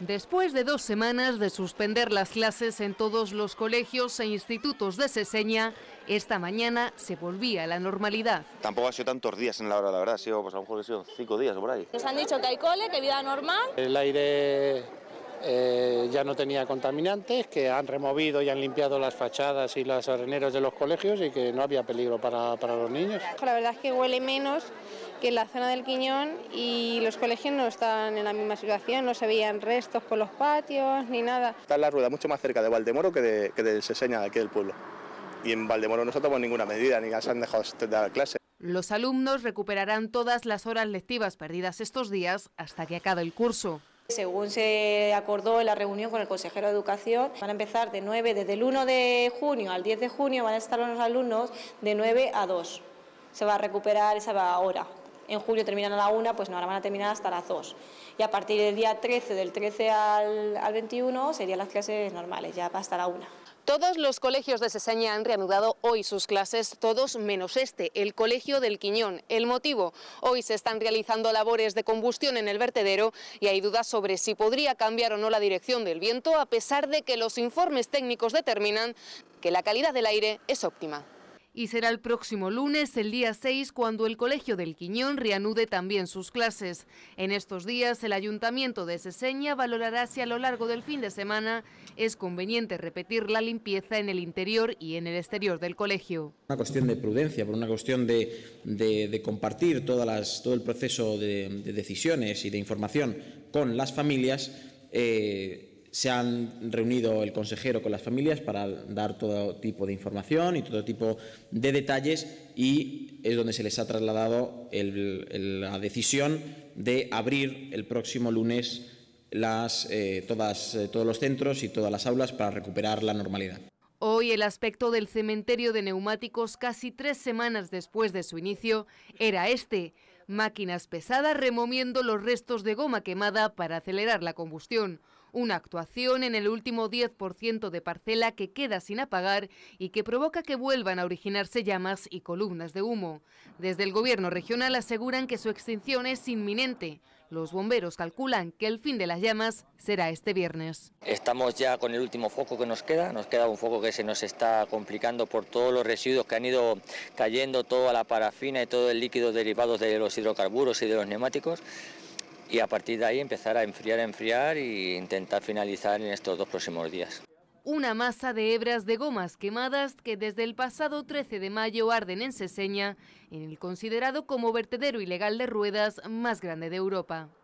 Después de 2 semanas de suspender las clases en todos los colegios e institutos de Seseña, esta mañana se volvía a la normalidad. Tampoco ha sido tantos días en la hora, la verdad, ha sido, pues a lo mejor han sido 5 días o por ahí. Nos han dicho que hay cole, que vida normal. El aire ya no tenía contaminantes, que han removido y han limpiado las fachadas y las areneras de los colegios y que no había peligro para los niños. La verdad es que huele menos que en la zona del Quiñón y los colegios no estaban en la misma situación, no se veían restos por los patios ni nada. Está la rueda mucho más cerca de Valdemoro que de Seseña, de aquí del pueblo. Y en Valdemoro no se tomó ninguna medida, ni ya se han dejado de dar clase. Los alumnos recuperarán todas las horas lectivas perdidas estos días hasta que acabe el curso. Según se acordó en la reunión con el consejero de Educación, van a empezar desde el 1 de junio al 10 de junio van a estar los alumnos de 9 a 2. Se va a recuperar esa hora. En julio terminan a la 1, pues no, ahora van a terminar hasta las 2. Y a partir del día 13, del 13 al 21, serían las clases normales, ya va a estar a 1. Todos los colegios de Seseña han reanudado hoy sus clases, todos menos este, el Colegio del Quiñón. El motivo: hoy se están realizando labores de combustión en el vertedero y hay dudas sobre si podría cambiar o no la dirección del viento, a pesar de que los informes técnicos determinan que la calidad del aire es óptima. Y será el próximo lunes, el día 6, cuando el Colegio del Quiñón reanude también sus clases. En estos días, el Ayuntamiento de Seseña valorará si a lo largo del fin de semana es conveniente repetir la limpieza en el interior y en el exterior del colegio. Una cuestión de prudencia, por una cuestión de compartir todo el proceso de decisiones y de información con las familias. Se han reunido el consejero con las familias para dar todo tipo de información y todo tipo de detalles, y es donde se les ha trasladado la decisión de abrir el próximo lunes todos los centros y todas las aulas para recuperar la normalidad. Hoy el aspecto del cementerio de neumáticos, casi 3 semanas después de su inicio, era este: máquinas pesadas removiendo los restos de goma quemada para acelerar la combustión. Una actuación en el último 10% de parcela que queda sin apagar y que provoca que vuelvan a originarse llamas y columnas de humo. Desde el gobierno regional aseguran que su extinción es inminente. Los bomberos calculan que el fin de las llamas será este viernes. Estamos ya con el último foco que nos queda un foco que se nos está complicando por todos los residuos que han ido cayendo, toda la parafina y todo el líquido derivado de los hidrocarburos y de los neumáticos. Y a partir de ahí empezar a enfriar e intentar finalizar en estos 2 próximos días. Una masa de hebras de gomas quemadas que desde el pasado 13 de mayo arden en Seseña, en el considerado como vertedero ilegal de ruedas más grande de Europa.